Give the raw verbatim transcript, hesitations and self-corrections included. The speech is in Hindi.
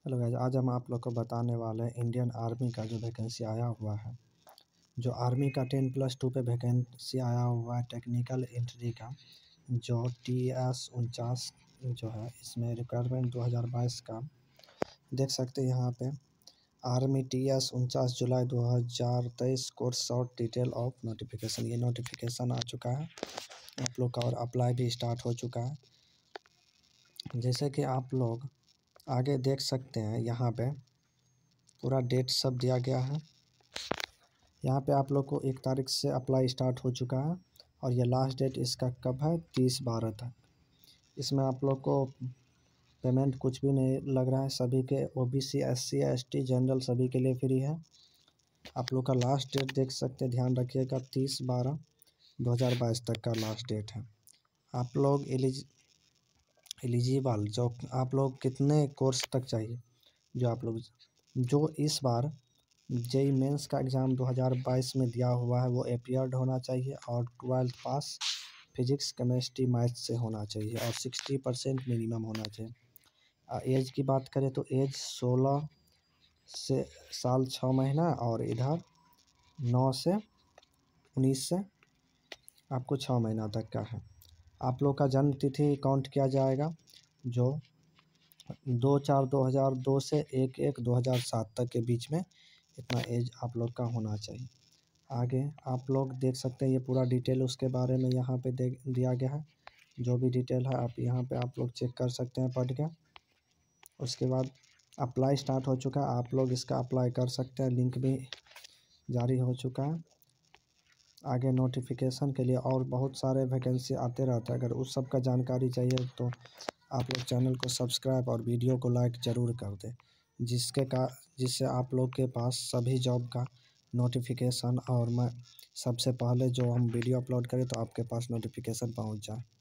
हेलो गाइस, आज हम आप लोग को बताने वाले हैं इंडियन आर्मी का जो वैकेंसी आया हुआ है। जो आर्मी का टेन प्लस टू पे वैकेंसी आया हुआ है टेक्निकल एंट्री का, जो टी एस उनचास जो है, इसमें रिक्वायरमेंट दो हज़ार बाईस का देख सकते हैं यहाँ पे। आर्मी टी एस उनचास जुलाई दो हज़ार तेईस course short detail of notification, ये नोटिफिकेशन आ चुका है आप लोग का और अप्लाई भी स्टार्ट हो चुका है। जैसे कि आप लोग आगे देख सकते हैं, यहाँ पे पूरा डेट सब दिया गया है। यहाँ पे आप लोग को एक तारीख से अप्लाई स्टार्ट हो चुका है और ये लास्ट डेट इसका कब है, तीस बारह तक। इसमें आप लोग को पेमेंट कुछ भी नहीं लग रहा है। सभी के ओबीसी, एससी, एसटी, जनरल सभी के लिए फ्री है। आप लोग का लास्ट डेट देख सकते हैं, ध्यान रखिएगा, तीस बारह दो हज़ार बाईस तक का लास्ट डेट है। आप लोग एलिज एलिजिबल जो आप लोग कितने कोर्स तक चाहिए, जो आप लोग जो इस बार जेई मेंस का एग्ज़ाम दो हज़ार बाईस में दिया हुआ है वो अपीयर्ड होना चाहिए और twelfth pass physics, chemistry, math से होना चाहिए और साठ परसेंट मिनिमम होना चाहिए। एज की बात करें तो एज सोलह से साल छः महीना और इधर नौ से उन्नीस से आपको छः महीना तक का है। आप लोग का जन्म तिथि काउंट किया जाएगा, जो दो चार दो हज़ार दो से एक एक दो हज़ार सात तक के बीच में इतना एज आप लोग का होना चाहिए। आगे आप लोग देख सकते हैं, ये पूरा डिटेल उसके बारे में यहाँ पे दे दिया गया है। जो भी डिटेल है आप यहाँ पे आप लोग चेक कर सकते हैं पढ़ के। उसके बाद अप्लाई स्टार्ट हो चुका है, आप लोग इसका अप्लाई कर सकते हैं, लिंक भी जारी हो चुका है। आगे नोटिफिकेशन के लिए और बहुत सारे वैकेंसी आते रहते हैं। अगर उस सब का जानकारी चाहिए तो आप लोग चैनल को सब्सक्राइब और वीडियो को लाइक ज़रूर कर दें, जिसके का जिससे आप लोग के पास सभी जॉब का नोटिफिकेशन और मैं सबसे पहले जो हम वीडियो अपलोड करें तो आपके पास नोटिफिकेशन पहुंच जाए।